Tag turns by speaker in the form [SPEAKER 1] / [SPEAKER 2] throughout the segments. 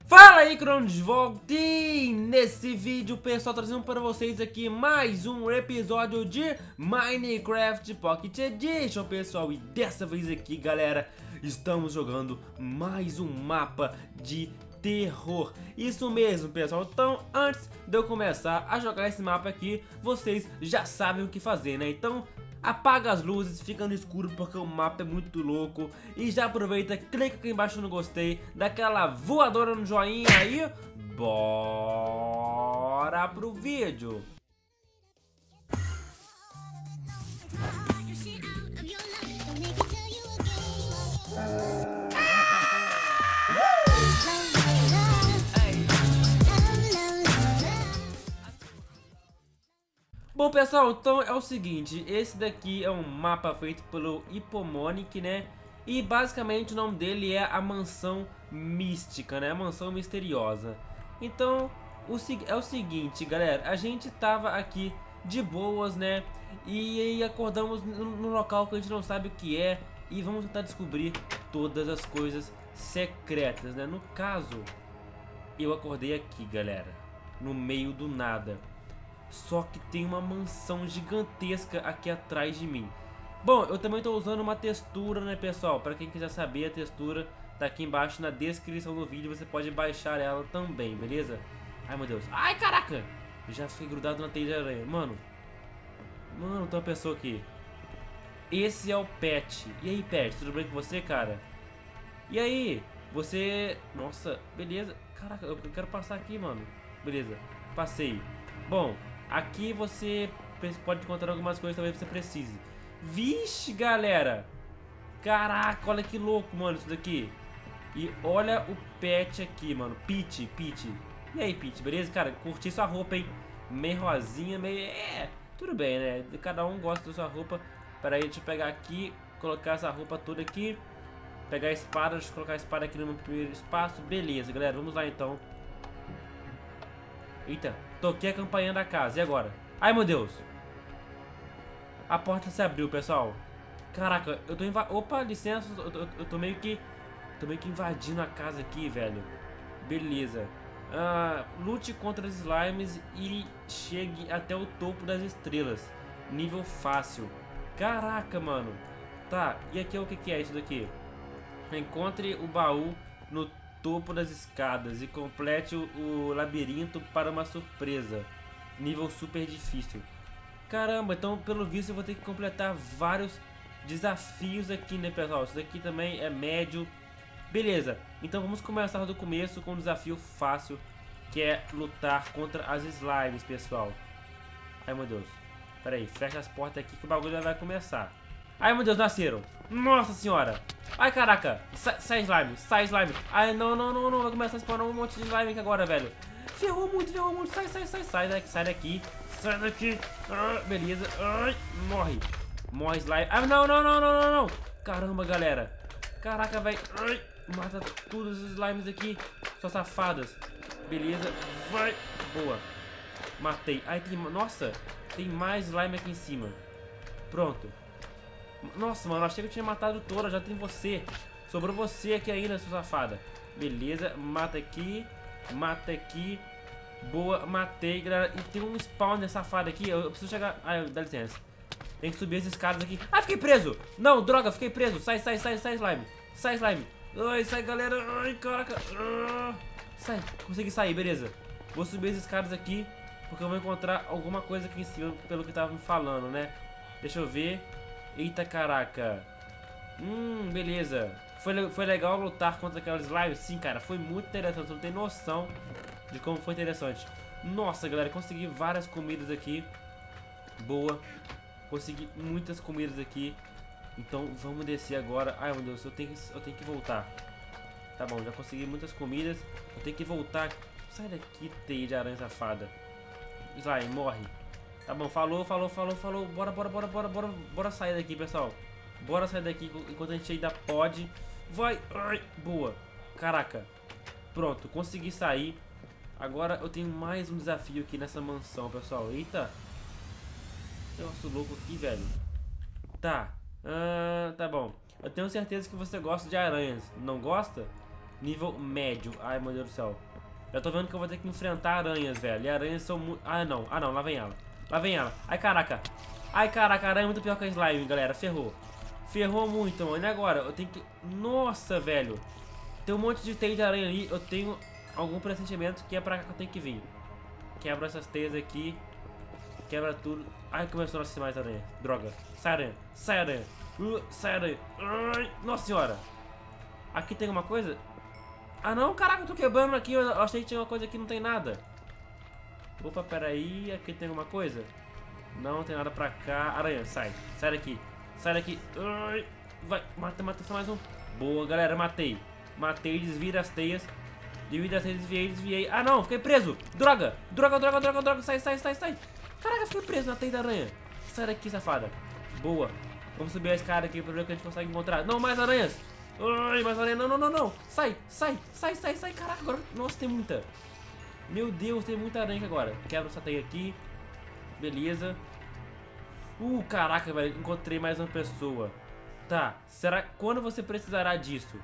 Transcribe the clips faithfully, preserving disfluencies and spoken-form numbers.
[SPEAKER 1] Fala aí, Crono de volta, e nesse vídeo, pessoal, trazendo para vocês aqui mais um episódio de Minecraft Pocket Edition, pessoal. E dessa vez aqui, galera, estamos jogando mais um mapa de terror. Isso mesmo, pessoal. Então, antes de eu começar a jogar esse mapa aqui, vocês já sabem o que fazer, né? Então, apaga as luzes, fica no escuro porque o mapa é muito louco. E já aproveita, clica aqui embaixo no gostei, dá aquela voadora no joinha aí. Bora pro vídeo. Bom, pessoal, então é o seguinte, esse daqui é um mapa feito pelo Hipomonic, né? E basicamente o nome dele é a Mansão Mística, né? A Mansão Misteriosa. Então, o, é o seguinte, galera, a gente tava aqui de boas, né? E aí acordamos num local que a gente não sabe o que é e vamos tentar descobrir todas as coisas secretas, né? No caso, eu acordei aqui, galera, no meio do nada. Só que tem uma mansão gigantesca aqui atrás de mim. Bom, eu também estou usando uma textura, né, pessoal? Para quem quiser saber, a textura tá aqui embaixo na descrição do vídeo. Você pode baixar ela também, beleza? Ai, meu Deus. Ai, caraca! Já fiquei grudado na teia de aranha. Mano. Mano, tem uma pessoa aqui. Esse é o Pet. E aí, Pet? Tudo bem com você, cara? E aí? Você... Nossa, beleza. Caraca, eu quero passar aqui, mano. Beleza. Passei. Bom... Aqui você pode encontrar algumas coisas também que você precise. Vixe, galera! Caraca, olha que louco, mano, isso daqui. E olha o Pet aqui, mano. Peach, Peach. E aí, Peach, beleza? Cara, curti sua roupa, hein? Meio rosinha, meio... É, tudo bem, né? Cada um gosta da sua roupa. Pera aí, deixa eu pegar aqui, colocar essa roupa toda aqui. Pegar a espada, deixa eu colocar a espada aqui no meu primeiro espaço. Beleza, galera, vamos lá então. Eita, toquei a campainha da casa, e agora? Ai, meu Deus! A porta se abriu, pessoal. Caraca, eu tô invadindo... Opa, licença, eu tô, eu tô meio que... Tô meio que invadindo a casa aqui, velho. Beleza. Ah, lute contra os slimes e chegue até o topo das estrelas. Nível fácil. Caraca, mano. Tá, e aqui é o que que é isso daqui? Encontre o baú no topo das escadas e complete o, o labirinto para uma surpresa. Nível super difícil. Caramba, então pelo visto eu vou ter que completar vários desafios aqui, né, pessoal? Isso daqui também é médio. Beleza, então vamos começar do começo com um desafio fácil, que é lutar contra as slimes, pessoal. Ai, meu Deus. Pera aí, fecha as portas aqui que o bagulho já vai começar. Ai, meu Deus, nasceram. Nossa senhora. Ai, caraca. Sai, sai slime, sai slime. Ai, não, não, não, não. Vai começar a spawnar um monte de slime aqui agora, velho. Ferrou muito, ferrou muito. Sai, sai, sai, sai daqui, sai daqui. Sai daqui. Ah, beleza. Ai, morre. Morre slime. Ai, não, não, não, não, não, não. Caramba, galera. Caraca, velho. Ai, mata todos os slimes aqui. Só safadas. Beleza. Vai. Boa. Matei. Ai, tem... Nossa. Tem mais slime aqui em cima. Pronto. Nossa, mano, achei que eu tinha matado toda, já tem você. Sobrou você aqui ainda, sua safada. Beleza, mata aqui. Mata aqui. Boa, matei, galera. E tem um spawner safado aqui. Eu, eu preciso chegar... Ai, dá licença. Tem que subir esses caras aqui. Ah, fiquei preso! Não, droga, fiquei preso. Sai, sai, sai, sai, slime. Sai, slime. Ai, sai, galera. Ai, caraca. Ah, sai, consegui sair, beleza. Vou subir esses caras aqui, porque eu vou encontrar alguma coisa aqui em cima, pelo que tava me falando, né? Deixa eu ver. Eita, caraca. Hum, beleza. Foi, foi legal lutar contra aquelas slimes? Sim, cara, foi muito interessante. Você não tem noção de como foi interessante. Nossa, galera, consegui várias comidas aqui. Boa. Consegui muitas comidas aqui. Então, vamos descer agora. Ai, meu Deus, eu tenho, eu tenho que voltar. Tá bom, já consegui muitas comidas. Eu tenho que voltar. Sai daqui, teia de aranha safada. Slime, morre. Tá bom, falou, falou, falou, falou. Bora, bora, bora, bora, bora, bora sair daqui, pessoal. Bora sair daqui enquanto a gente ainda pode. Vai, ai, boa. Caraca. Pronto, consegui sair. Agora eu tenho mais um desafio aqui nessa mansão, pessoal. Eita. Negócio louco aqui, velho. Tá. Ah, tá bom. Eu tenho certeza que você gosta de aranhas. Não gosta? Nível médio. Ai, meu Deus do céu. Já tô vendo que eu vou ter que enfrentar aranhas, velho. E aranhas são muito... Ah, não. Ah, não. Lá vem ela. Lá vem ela. Ai, caraca. Ai, caraca. A aranha é muito pior que a slime, galera. Ferrou. Ferrou muito, mano. E agora? Eu tenho que... Nossa, velho. Tem um monte de teia de aranha ali. Eu tenho algum pressentimento que é pra cá que eu tenho que vir. Quebra essas teias aqui. Quebra tudo. Ai, começou a nascer mais aranha. Droga. Sai, aranha. Sai, aranha. Uh, sai, aranha. Ai, nossa senhora. Aqui tem alguma coisa? Ah, não. Caraca, eu tô quebrando aqui. Eu achei que tinha uma coisa aqui. Não tem nada. Opa, peraí. Aqui tem alguma coisa? Não tem nada pra cá. Aranha, sai. Sai daqui. Sai daqui. Ai, vai. Mata, mata só mais um. Boa, galera. Matei. Matei. Desvira as teias. Desvira as teias. Desviei, desviei. Ah, não. Fiquei preso. Droga. Droga, droga, droga, droga. Sai, sai, sai, sai. Caraca, fiquei preso na teia da aranha. Sai daqui, safada. Boa. Vamos subir a escada aqui pra ver o que a gente consegue encontrar. Não, mais aranhas. Ai, mais aranha. Não, não, não, não. Sai, sai, sai, sai, sai. Caraca, agora... Nossa, tem muita. Meu Deus, tem muita aranha agora. Quebra essa teia aqui. Beleza. Uh, caraca, velho. Encontrei mais uma pessoa. Tá. Será... Quando você precisará disso?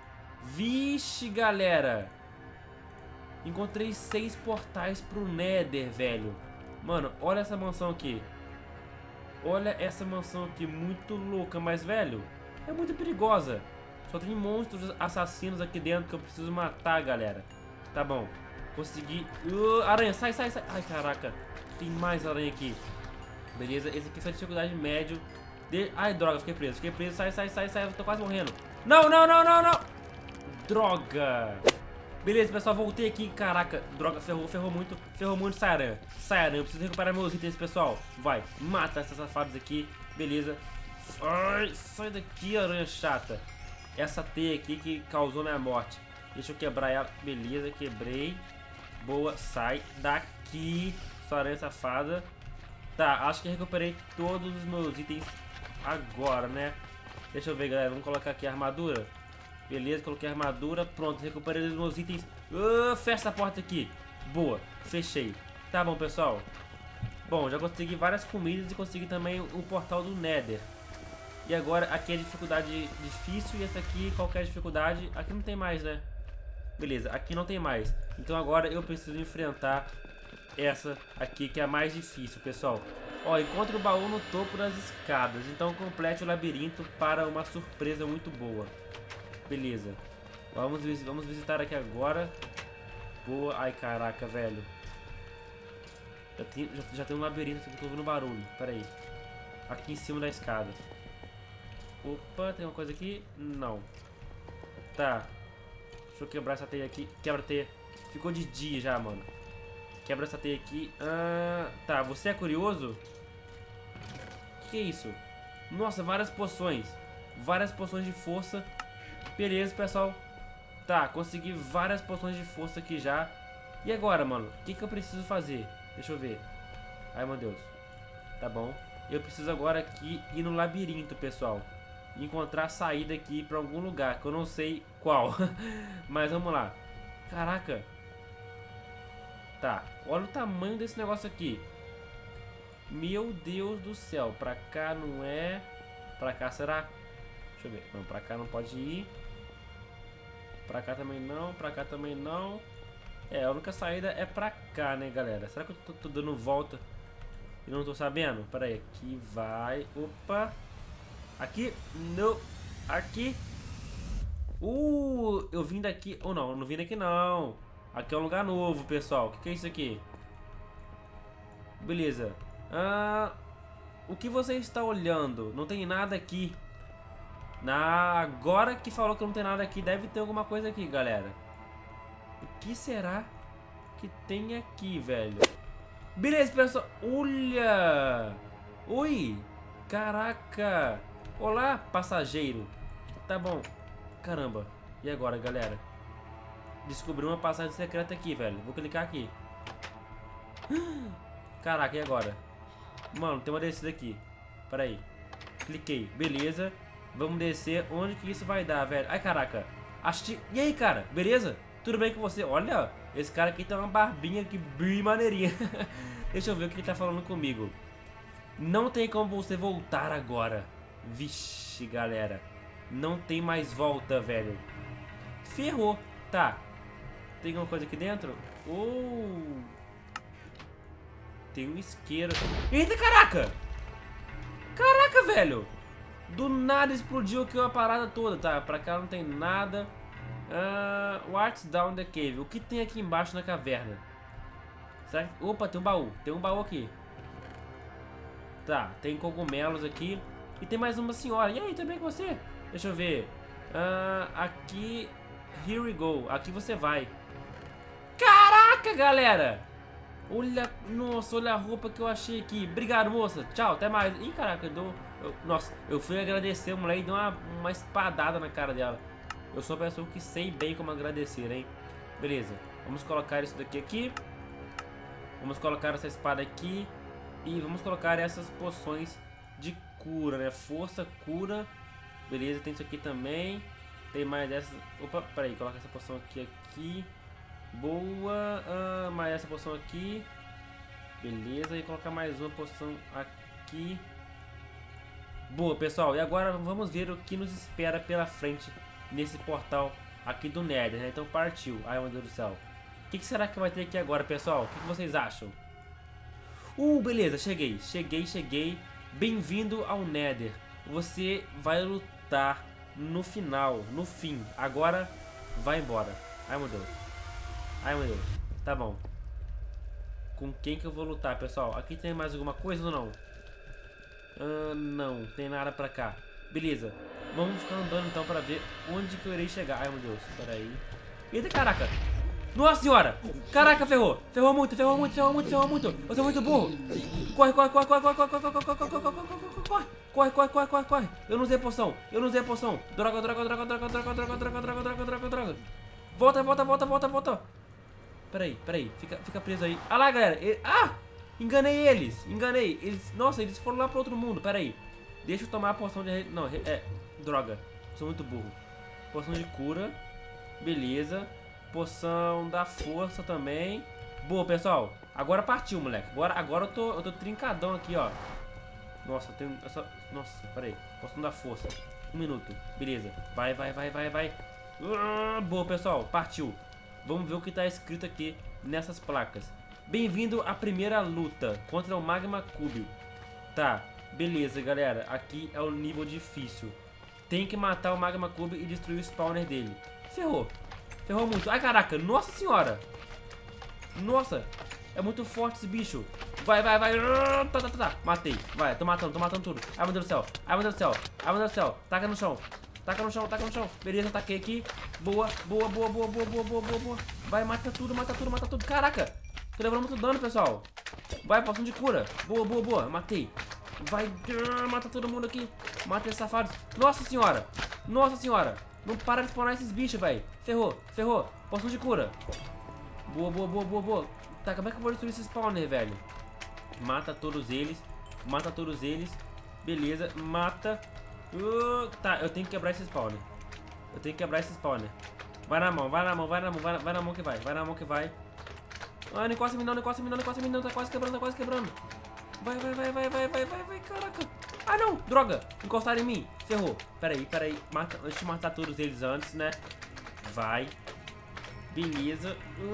[SPEAKER 1] Vixe, galera. Encontrei seis portais pro Nether, velho. Mano, olha essa mansão aqui. Olha essa mansão aqui, muito louca, mas, velho, é muito perigosa. Só tem monstros assassinos aqui dentro que eu preciso matar, galera. Tá bom, consegui. uh, Aranha, sai, sai, sai. Ai, caraca, tem mais aranha aqui. Beleza, esse aqui foi a dificuldade médio de... Ai, droga, fiquei preso, fiquei preso. Sai, sai, sai, sai, eu tô quase morrendo. Não, não, não, não, não. Droga. Beleza, pessoal, voltei aqui. Caraca, droga, ferrou, ferrou muito. Ferrou muito, sai, aranha. Sai, aranha, eu preciso recuperar meus itens, pessoal. Vai, mata essas safadas aqui. Beleza. Ai, sai daqui, aranha chata. Essa teia aqui que causou minha morte. Deixa eu quebrar ela. Beleza, quebrei. Boa, sai daqui, sua aranha safada. Tá, acho que recuperei todos os meus itens agora, né? Deixa eu ver, galera, vamos colocar aqui a armadura. Beleza, coloquei a armadura. Pronto, recuperei os meus itens. uh, Fecha essa porta aqui. Boa, fechei. Tá bom, pessoal. Bom, já consegui várias comidas e consegui também o portal do Nether. E agora aqui é dificuldade difícil. E essa aqui, qualquer dificuldade. Aqui não tem mais, né? Beleza, aqui não tem mais. Então agora eu preciso enfrentar essa aqui, que é a mais difícil, pessoal. Ó, encontre o baú no topo das escadas. Então complete o labirinto para uma surpresa muito boa. Beleza. Vamos, vamos visitar aqui agora. Boa. Ai, caraca, velho. Já tem, já, já tem um labirinto aqui que eu tô ouvindo barulho. Pera aí. Aqui em cima da escada. Opa, tem uma coisa aqui? Não. Tá. Deixa eu quebrar essa teia aqui. Quebra a teia. Ficou de dia já, mano. Quebra essa teia aqui. Ah, tá, você é curioso? Que que é isso? Nossa, várias poções. Várias poções de força. Beleza, pessoal. Tá, consegui várias poções de força aqui já. E agora, mano? O que que eu preciso fazer? Deixa eu ver. Ai, meu Deus. Tá bom. Eu preciso agora aqui ir no labirinto, pessoal. Encontrar a saída aqui pra algum lugar, que eu não sei qual. Mas vamos lá. Caraca. Tá, olha o tamanho desse negócio aqui. Meu Deus do céu. Pra cá não é. Pra cá será? Deixa eu ver. Não, pra cá não pode ir. Pra cá também não. Pra cá também não. É, a única saída é pra cá, né, galera? Será que eu tô, tô dando volta e não tô sabendo? Pera aí, aqui vai. Opa. Aqui. Não. Aqui. Uh, eu vim daqui. Ou não, eu não vim daqui não. Aqui é um lugar novo, pessoal. O que, que é isso aqui? Beleza. Ah, o que você está olhando? Não tem nada aqui. Na... Agora que falou que não tem nada aqui, deve ter alguma coisa aqui, galera. O que será que tem aqui, velho? Beleza, pessoal. Olha! Oi! Caraca! Olá, passageiro. Tá bom. Caramba. E agora, galera? Descobri uma passagem secreta aqui, velho. Vou clicar aqui. Caraca, e agora? Mano, tem uma descida aqui. Pera aí. Cliquei. Beleza. Vamos descer. Onde que isso vai dar, velho? Ai, caraca. Achei... E aí, cara? Beleza? Tudo bem com você? Olha, esse cara aqui tem uma barbinha aqui bem maneirinha. Deixa eu ver o que ele tá falando comigo. Não tem como você voltar agora. Vixe, galera. Não tem mais volta, velho. Ferrou. Tá. Tem alguma coisa aqui dentro? Oh! Tem um isqueiro. Eita, caraca! Caraca, velho! Do nada explodiu aqui uma parada toda, tá? Pra cá não tem nada. Uh, what's down the cave? O que tem aqui embaixo na caverna? Será que... Opa, tem um baú. Tem um baú aqui. Tá, tem cogumelos aqui. E tem mais uma senhora. E aí, tudo bem com você? Deixa eu ver. Uh, aqui... Here we go. Aqui você vai. Caraca, galera! Olha, nossa, olha a roupa que eu achei aqui. Obrigado, moça. Tchau, até mais. Ih, caraca, eu dou... Eu, nossa, eu fui agradecer a mulher e dei uma, uma espadada na cara dela. Eu sou uma pessoa que sei bem como agradecer, hein? Beleza, vamos colocar isso daqui aqui. Vamos colocar essa espada aqui. E vamos colocar essas poções de cura, né? Força, cura. Beleza, tem isso aqui também. Tem mais dessas... Opa, peraí, coloca essa poção aqui, aqui. Boa, ah, mais essa poção aqui. Beleza, e colocar mais uma poção aqui. Boa, pessoal, e agora vamos ver o que nos espera pela frente nesse portal aqui do Nether, né? Então partiu. Ai, meu Deus do céu. O que, que será que vai ter aqui agora, pessoal? O que, que vocês acham? Uh, beleza, cheguei, cheguei, cheguei. Bem-vindo ao Nether. Você vai lutar no final, no fim. Agora, vai embora. Ai, meu Deus. Ai, meu Deus. Tá bom. Com quem que eu vou lutar, pessoal? Aqui tem mais alguma coisa ou não? Uh, não, tem nada pra cá. Beleza. Vamos ficar andando então pra ver onde que eu irei chegar. Ai, meu Deus. Pera aí. Eita, caraca. Nossa senhora. Caraca, ferrou. Ferrou muito, ferrou muito, ferrou muito, ferrou muito. Eu sou muito burro. Corre, corre, corre, corre, corre, corre, corre, corre, corre, corre, corre, corre. Corre, corre, corre, corre, corre. Eu não usei poção. Eu não usei poção. Droga, droga, droga, droga, droga, droga, droga, droga, droga, droga, droga. Volta, volta, volta, volta, volta. Peraí, peraí, fica, fica preso aí. Ah lá, galera. Ele... Ah! Enganei eles, enganei. Eles... Nossa, eles foram lá pro outro mundo. Peraí. Deixa eu tomar a poção de... Não, é... Droga. Sou muito burro. Poção de cura. Beleza. Poção da força também. Boa, pessoal. Agora partiu, moleque. Agora, agora eu, tô, eu tô trincadão aqui, ó. Nossa, eu tenho... Essa... Nossa, peraí. Poção da força. Um minuto. Beleza. Vai, vai, vai, vai, vai. Uh, boa, pessoal. Partiu. Vamos ver o que está escrito aqui nessas placas. Bem-vindo à primeira luta contra o Magma Cube. Tá, beleza, galera. Aqui é o nível difícil. Tem que matar o Magma Cube e destruir o spawner dele. Ferrou. Ferrou muito. Ai, caraca. Nossa senhora. Nossa. É muito forte esse bicho. Vai, vai, vai. Tá, tá, tá, tá. Matei. Vai, tô matando, tô matando tudo. Ai, meu Deus do céu. Ai, meu Deus do céu. Ai, meu Deus do céu. Taca no chão. Taca no chão, taca no chão. Beleza, taquei aqui. Boa, boa, boa, boa, boa, boa, boa, boa, boa. Vai, mata tudo, mata tudo, mata tudo. Caraca. Tô levando muito dano, pessoal. Vai, poção de cura. Boa, boa, boa. Matei. Vai, mata todo mundo aqui. Mata esses safados. Nossa senhora. Nossa senhora. Não para de spawnar esses bichos, velho. Ferrou, ferrou. Poção de cura. Boa, boa, boa, boa, boa. Tá, como é que eu vou destruir esse spawner, velho? Mata todos eles. Mata todos eles. Beleza, mata. Uh, tá, eu tenho que quebrar esse spawner. Eu tenho que quebrar esse spawner. Vai na mão, vai na mão, vai na mão, vai na, vai na mão que vai. Vai na mão que vai. Ah, não encosta em mim não, não encosta em mim não, não encosta em mim não. Tá quase quebrando, tá quase quebrando. Vai, vai, vai, vai, vai, vai, vai, vai, caraca. Ah, não, droga. Encostaram em mim. Ferrou. Pera aí, pera aí. Mata, deixa eu matar todos eles antes, né? Vai. Beleza.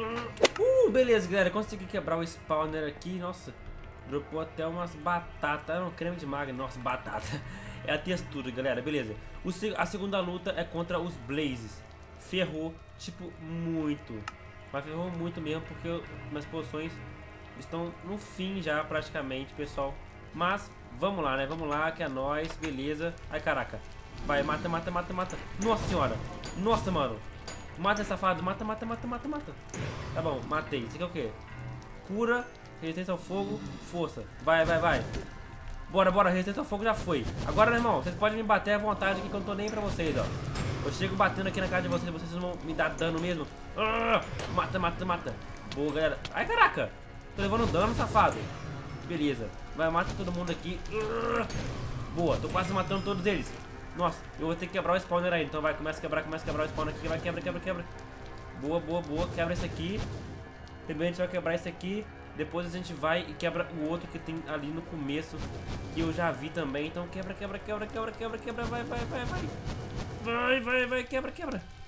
[SPEAKER 1] Uh, beleza, galera. Consegui quebrar o spawner aqui. Nossa. Dropou até umas batatas. Não, creme de magma. Nossa, batata. É a textura, galera. Beleza. O, a segunda luta é contra os Blazes. Ferrou, tipo, muito. Mas ferrou muito mesmo, porque eu, minhas poções estão no fim já, praticamente, pessoal. Mas, vamos lá, né? Vamos lá, que é nóis. Beleza. Ai, caraca. Vai, mata, mata, mata, mata. Nossa senhora. Nossa, mano. Mata, safado. Mata, mata, mata, mata, mata. Tá bom, matei. Isso aqui é o quê? Cura, resistência ao fogo, força. Vai, vai, vai. Bora, bora. Resistência ao fogo já foi. Agora, meu irmão, vocês podem me bater à vontade aqui, que eu não tô nem pra vocês, ó. Eu chego batendo aqui na cara de vocês, vocês vão me dar dano mesmo. Ah, mata, mata, mata. Boa, galera. Ai, caraca. Tô levando dano, safado. Beleza. Vai, mata todo mundo aqui. Ah, boa, tô quase matando todos eles. Nossa, eu vou ter que quebrar o spawner aí. Então vai, começa a quebrar, começa a quebrar o spawner aqui. Vai, quebra, quebra, quebra. Boa, boa, boa. Quebra esse aqui. Primeiro a gente vai quebrar esse aqui. Depois a gente vai e quebra o outro que tem ali no começo, que eu já vi também. Então quebra, quebra, quebra, quebra, quebra, quebra. Vai, vai, vai, vai. Vai, vai, vai, quebra, quebra.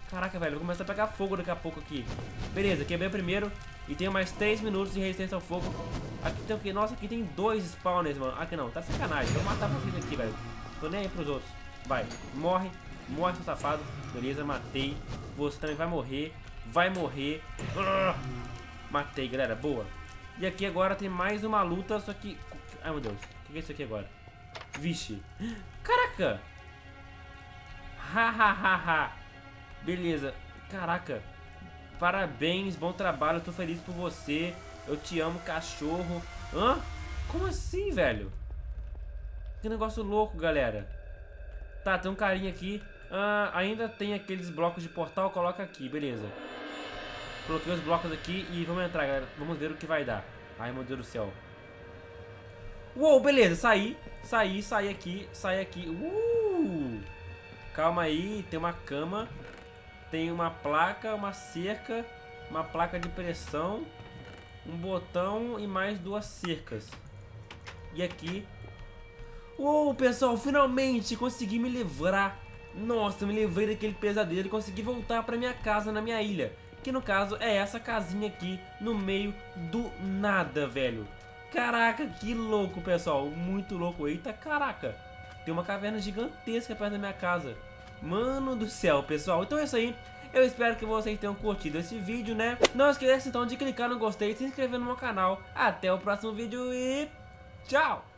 [SPEAKER 1] Caraca, velho, vou começar a pegar fogo daqui a pouco aqui. Beleza, quebrei o primeiro. E tenho mais três minutos de resistência ao fogo. Aqui tem o que? Nossa, aqui tem dois spawners, mano. Aqui não, tá de sacanagem. Vou matar vocês aqui, velho. Tô nem aí pros outros. Vai, morre. Morre, seu safado. Beleza, matei. Você também vai morrer. Vai morrer. Uh, matei, galera. Boa. E aqui agora tem mais uma luta, só que... Ai, meu Deus. O que é isso aqui agora? Vixe. Caraca. Ha, ha, ha, ha. Beleza. Caraca. Parabéns, bom trabalho. Eu tô feliz por você. Eu te amo, cachorro. Hã? Como assim, velho? Que negócio louco, galera. Tá, tem um carinha aqui. Ah, ainda tem aqueles blocos de portal. Coloca aqui, beleza. Coloquei os blocos aqui e vamos entrar, galera. Vamos ver o que vai dar. Ai, meu Deus do céu. Uou, beleza, saí. Saí, saí aqui, saí aqui. Uh! Calma aí, tem uma cama. Tem uma placa, uma cerca, uma placa de pressão, um botão e mais duas cercas. E aqui... Uou, pessoal, finalmente consegui me livrar. Nossa, eu me livrei daquele pesadelo e consegui voltar pra minha casa na minha ilha. Que no caso é essa casinha aqui, no meio do nada, velho. Caraca, que louco, pessoal. Muito louco. Eita, caraca. Tem uma caverna gigantesca perto da minha casa. Mano do céu, pessoal. Então é isso aí. Eu espero que vocês tenham curtido esse vídeo, né? Não esqueça então de clicar no gostei e se inscrever no meu canal. Até o próximo vídeo e tchau!